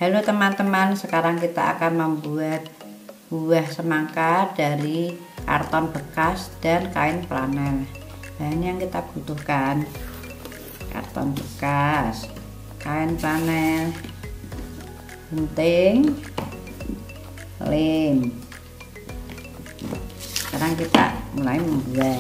Halo teman-teman, sekarang kita akan membuat buah semangka dari karton bekas dan kain flanel. Bahan yang kita butuhkan: karton bekas, kain flanel, gunting, lem. Sekarang kita mulai membuat.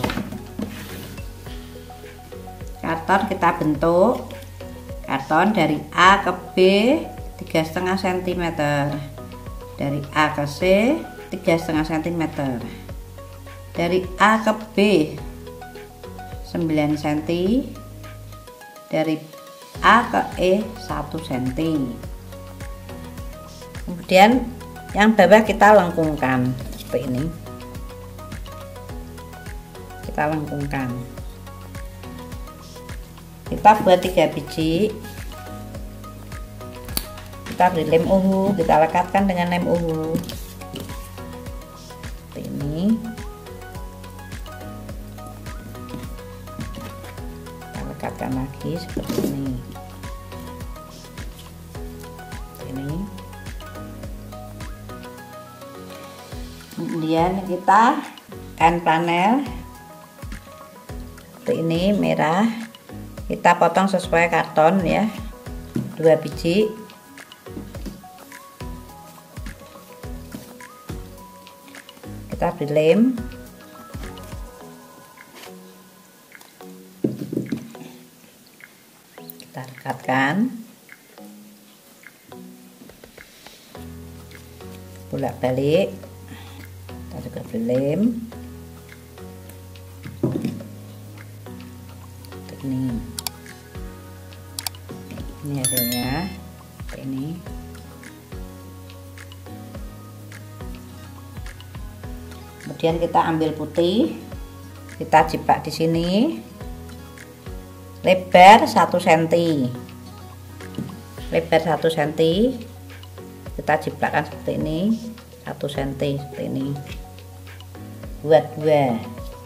Karton kita bentuk karton dari A ke B 3,5 cm, dari A ke C 3,5 cm, dari A ke B 9 cm, dari A ke E 1 cm. Kemudian yang bawah kita lengkungkan seperti ini. Kita lengkungkan. Kita buat 3 biji. Kita beri lem ungu, kita lekatkan dengan lem ungu seperti ini. Kita lekatkan lagi seperti ini. Seperti ini. Kemudian kita kain flanel seperti ini merah, kita potong sesuai karton ya, 2 biji. Kita beri lem, kita rekatkan, bolak-balik, kita juga beri lem. Ini hasilnya seperti ini. Kemudian kita ambil putih, kita jebak di sini, lebar 1 cm, lebar 1 cm, kita jebakkan seperti ini, 1 cm seperti ini, buat 2.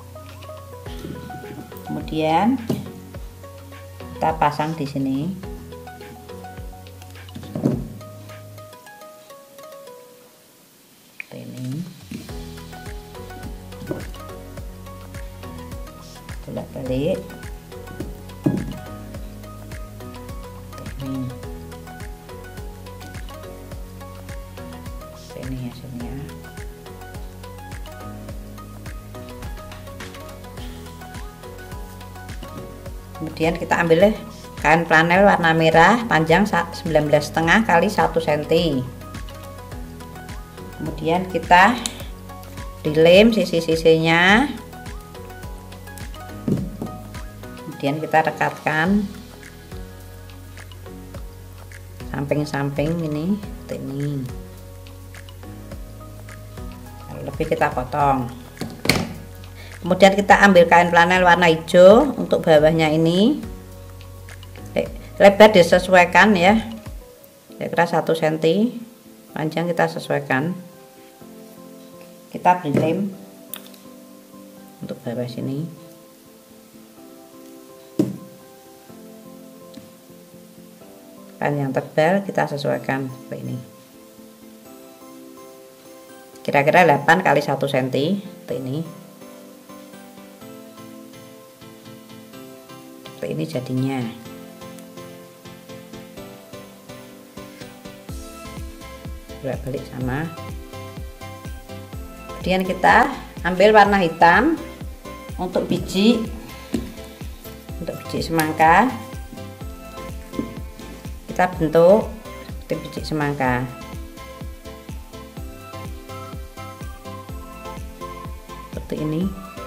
Kemudian kita pasang di sini. Seperti ini. Bolak-balik. Seperti ini hasilnya. Kemudian kita ambil kain flanel warna merah panjang 19,5 kali 1 cm. Kemudian kita dilem sisi-sisinya. Kemudian kita rekatkan samping-samping ini seperti ini. Kalau lebih kita potong. Kemudian kita ambil kain flanel warna hijau untuk bawahnya ini, lebar disesuaikan ya, kira-kira 1 cm, panjang kita sesuaikan. Kita beri lem untuk bawah sini. Kain yang tebal kita sesuaikan seperti ini, kira-kira 8 kali 1 cm seperti ini. Seperti ini jadinya. Bolak-balik sama. Kemudian kita ambil warna hitam untuk biji semangka. Kita bentuk seperti biji semangka. Seperti ini.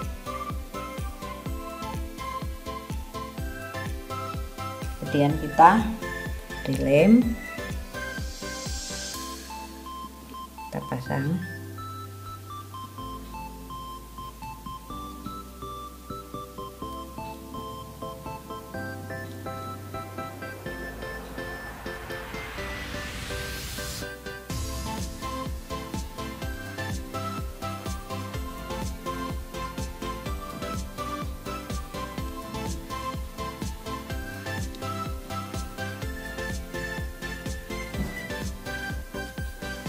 Kemudian kita dilem, kita pasang.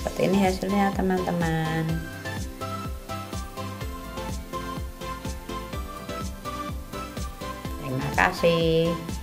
seperti ini hasilnya teman-teman. Terima kasih.